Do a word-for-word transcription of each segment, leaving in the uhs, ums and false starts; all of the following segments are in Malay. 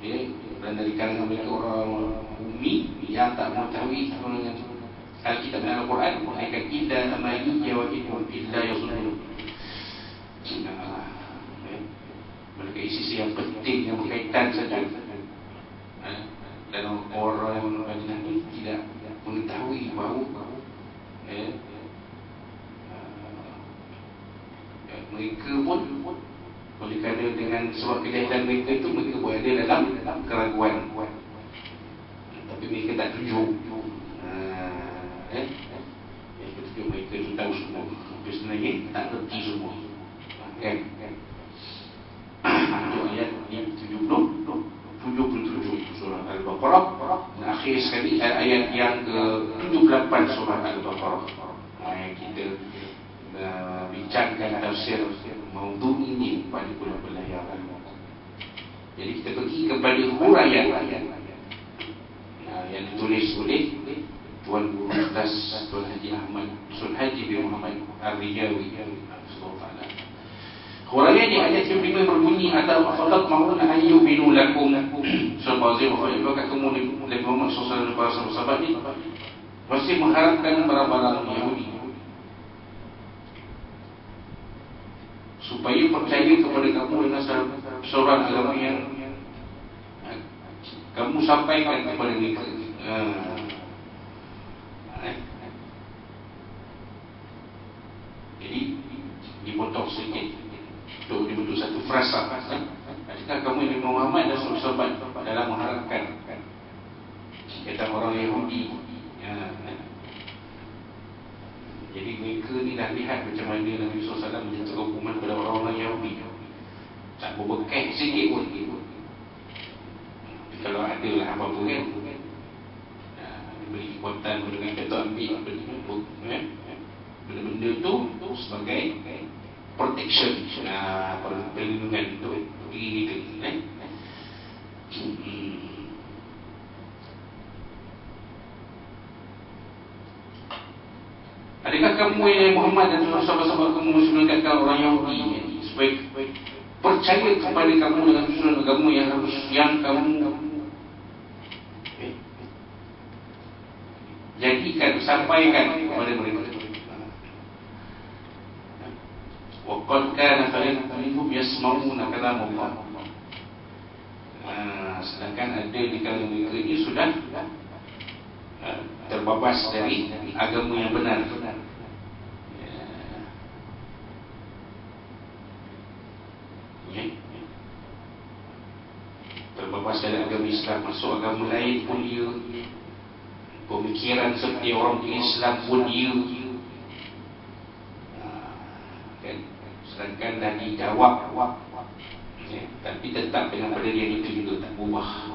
ya, dan dari kalangan mereka orang ummi yang tak mengetahui dengan Alkitab dan Al-Quran, mereka indah amaliyya wa inhum illa yazunun. Nah, ya, mereka isi-isi yang penting yang berkaitan saja, dan orang Madinah ini tidak mengetahui bahawa ya, ya, mereka pun oleh kerana dengan sebab kejahilan mereka itu, mereka berada dalam keraguan, tapi mereka tak tunjuk. Eh, yang ketujuh, mereka itu tahu semua, tapi sebenarnya tak kerti semua, kan? Itu ayat tujuh puluh tujuh puluh tujuh surah Al-Baqarah, dan akhir sekali ayat yang ke tujuh puluh lapan surah Al-Baqarah. Nah, kita uh, bincangkan tafsir maudhu ini pada bulan pelajaran. Jadi kita pergi kepada huraian uh, yang ditulis oleh Tuan Guru Ustaz Tuan Haji Ahmad Sul Haji bin Muhammad Ar-Rijawi. Huraian di ayat yang lima berbunyi, atau afadat ma'una an yu'minu lakum. Surah Al-Baqarah berkata, kamu Nabi Muhammad sallallahu alaihi wasallam dan para sahabat ini masih mengharapkan barang-barang Yahudi supaya percaya kepada kamu dengan seorang agama yang kamu sampaikan kepada mereka. Jadi dipotong sedikit untuk dibentuk satu frasa. Adakah kamu Nabi Muhammad dan sahabat dalam mengharapkan kata orang Yahudi ya, jadi mereka ni dah lihat macam mana Nabi sallallahu alaihi wasallam menjatuhkan hukuman kepada orang-orang Yahudi, tak berbekas sikit pun. Tapi kalau ada lah apa-apa kan, beri kekuatan dengan kata ambil benda-benda tu sebagai protection, nah, perlindungan untuk diri kita. Eh? Hmm. Adakah kamu yang Muhammad dan sahabat-sahabat kamu masih mengatakan orang Yahudi supaya percaya kepada kamu dengan susunan agama yang harus yang kamu eh, jadikan, sampaikan kepada mereka? Waqad kana fariqun minhum yasma'una kalam Allah. Nah, sedangkan ada di kalangan mereka ini sudah uh, terbabas dari agama yang benar. Ya. Terbabas dari agama Islam, masuk agama lain pun dia, pemikiran seperti orang Islam pun dia. Sedangkan dah dijawab ya, tapi tetap dengan pendirian itu juga tak berubah.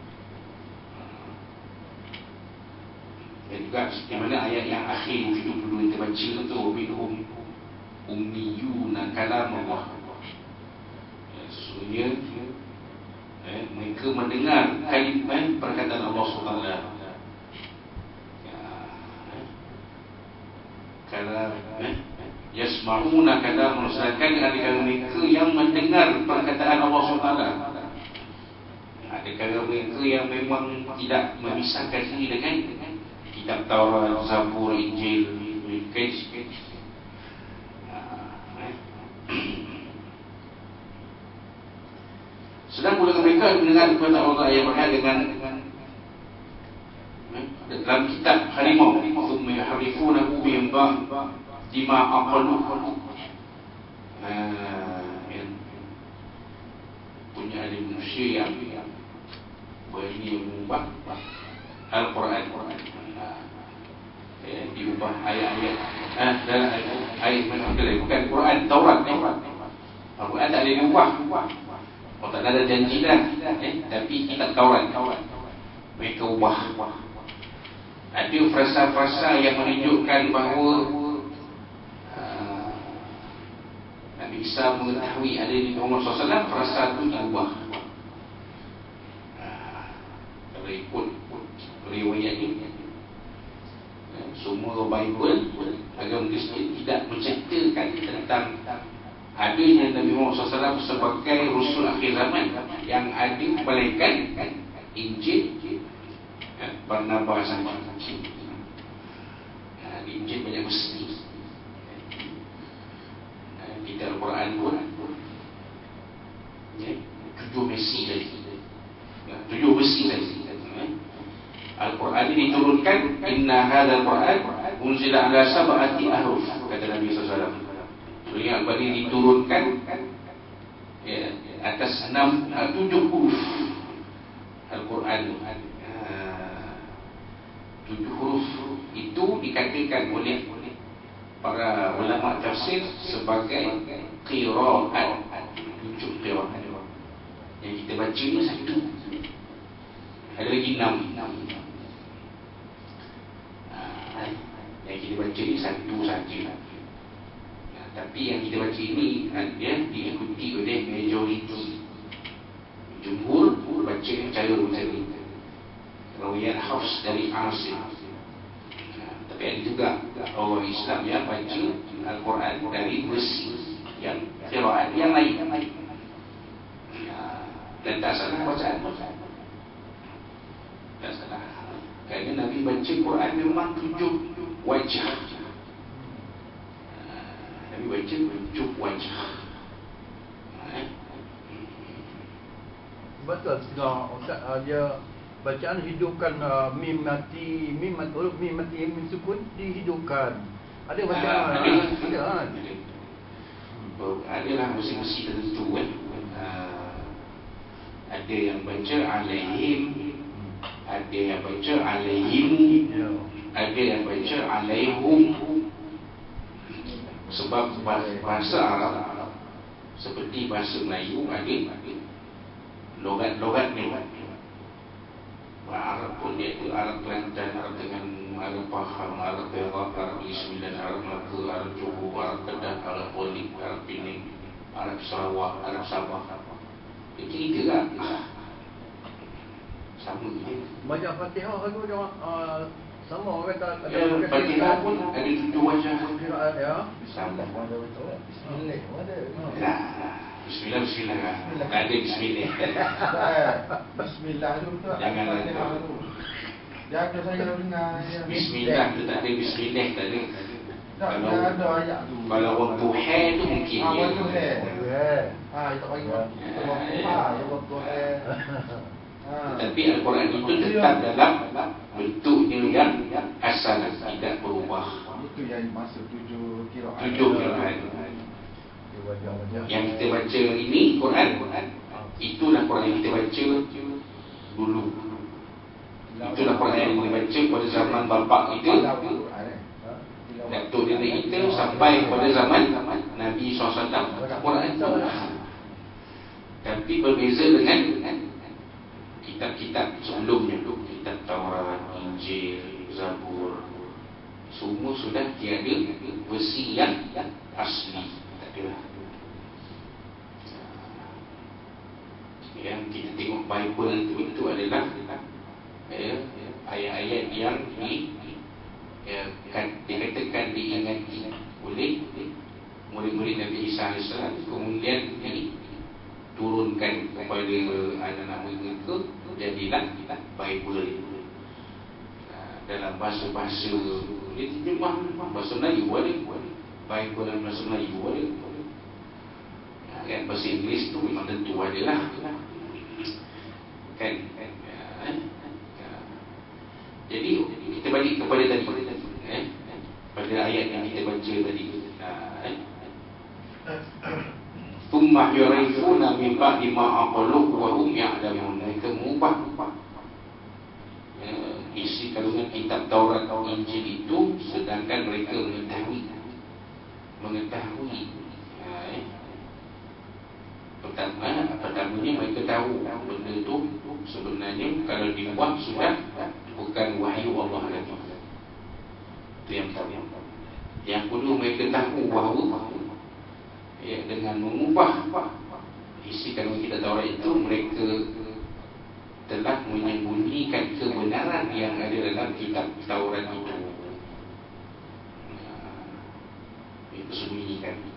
Dan juga seperti mana ayat yang akhir tujuh puluh dua kita baca tu, minhum ummiyuna kalam Allah. Ya, sesungguhnya ya, mereka mendengar kalimat perkataan Allah subhanahu wa taala. Ya, kalam ya, yasma'una kalam, sedangkan ada mereka yang mendengar perkataan Allah subhanahu wa taala. Ada mereka yang memang tidak memisahkan diri dengan kitab Taurat, Zabur, Injil, mereka. Sedang pula mereka mendengar perkataan Allah yang berkaitan dengan dalam kitab harimau, thumma yuharrifunahu min ba'd lima aqalu. Nah, ya. Punya ada manusia yang berani mengubah Al-Quran, ya, diubah ayat-ayat ah, dalam ayat mana bukan Quran, Taurat ni. Al-Quran tak boleh diubah. Oh, tak ada janji dah, eh, tapi kitab Taurat mereka ubah. Ada frasa-frasa yang menunjukkan bahawa Isa mengetahui ada di Muhammad sallallahu alaihi wasallam, frasa itu diubah. Kalau ikut riwayat ini, semua Bible agama Kristian tidak menceritakan tentang adanya Nabi Muhammad sallallahu alaihi wasallam sebagai Rasul akhir zaman yang ada melainkan Injil pernabasan Injil. Injil banyak mesti. Kita Al-Quran pun ya, tujuh mesti tadi, tujuh mesti tadi. Al-Quran ini diturunkan, inna hadzal Quran unzila ala sab'ati ahruf, kata Nabi sallallahu alaihi wasallam. Jadi Al-Quran ini diturunkan ya, atas enam tujuh huruf. Al-Quran tujuh huruf itu dikatakan oleh para ulama tafsir sebagai qiraat, tujuh qiraat. Yang kita baca ni satu, ada lagi enam. Yang kita baca ni satu saja. Tapi yang kita baca ini dia diikuti oleh majoriti. Jumhur baca cara macam ni. Rawiyan Hafs dari Asim. Tapi ada juga orang Islam yang baca Al-Quran dari versi yang qiraat yang lain. Dan tak salah bacaan. Tak salah. Kerana Nabi baca Quran memang tujuh wajah. Nabi baca tujuh wajah. Betul setengah Ustaz uh, dia bacaan hidupkan uh, mim mati mim mati huruf mim mati mim sukun dihidupkan. Ada bacaan uh, ada kan? Ada lah mesti-mesti tertentu kan. Uh, ada yang baca alaihim, ada yang baca alaihim, ada yang baca alaihum. Sebab bahasa Arab seperti bahasa Melayu ada logat-logat ni. Arab pun dia itu Arab Kelantan, Arab dengan Arab Pahang, Arab Perak, Arab Negeri Sembilan, Arab Melaka, Arab Johor, Arab Kedah, Arab Polik, Arab Pening, Arab Sarawak, Arab Sabah. Ini tiga lah. Sama je. Banyak Fatihah aku macam uh, sama orang kata ada ya, Fatihah pun ada tujuh wajah. Ya. Sama. Bismillah ada. Ya. Bismillah, bismillah. Tak ada bismillah. Bismillah tu betul. Jangan Fatihah tu. Jaga saya dengar. Bismillah tu tak ada bismillah, tak ada. Tak Kalau ada ayat tu. Kalau waktu hai tu mungkin Ah, ya. waktu hai. Eh. Ah, itu bagi waktu. Ah, ya waktu hai. Ah. Tapi Al-Quran itu tetap dalam bentuknya yang asal, tidak berubah. Itu yang masuk tujuh kiraat. Tujuh kiraat. Yang kita baca ini Quran, itulah Quran yang kita baca dulu. Itulah Quran yang kita baca pada zaman bapa kita, Datuk nenek kita, sampai pada zaman Nabi sallallahu alaihi wasallam. Quran itu. Tapi berbeza dengan kitab-kitab sebelumnya, kitab Taurat, Injil, Zabur. Semua sudah tiada versi yang asli. Tak ada. Yang kita tengok Bible itu, itu adalah ya, ayat-ayat yang di, ya, kan, dikatakan diingati oleh murid-murid Nabi Isa alaihissalam, kemudian diturunkan kepada anak-anak mereka, jadilah Bible dalam bahasa-bahasa dia terjemah bahasa Melayu ada, Bible dalam bahasa Melayu ada. Kan bahasa Inggeris tu memang tentu ada lah. Kan, kan eh? Jadi kita balik kepada tadi eh? pada ayat yang kita baca tadi eh? Thumma yurifuna min ba'di ma aqalu wa hum ya'lamun. Mereka mengubah eh, isi kandungan kitab Taurat atau Injil itu sedangkan mereka mengetahui mengetahui eh? Pertama, pertamanya mereka tahu benda itu sebenarnya kalau dibuat sudah bukan wahyu Allah lagi. Itu yang pertama. Yang kedua, mereka tahu bahawa ya, dengan mengubah isi kandungan kitab Taurat itu, mereka telah menyembunyikan kebenaran yang ada dalam kitab Taurat itu. Itu sembunyikan.